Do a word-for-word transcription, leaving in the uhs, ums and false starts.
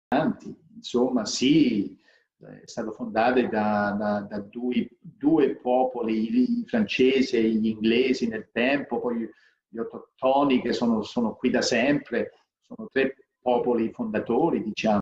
insomma, sì, è stato fondato da, da, da due, due popoli, i francesi e gli inglesi nel tempo, poi gli autoctoni che sono, sono qui da sempre, sono tre popoli fondatori, diciamo.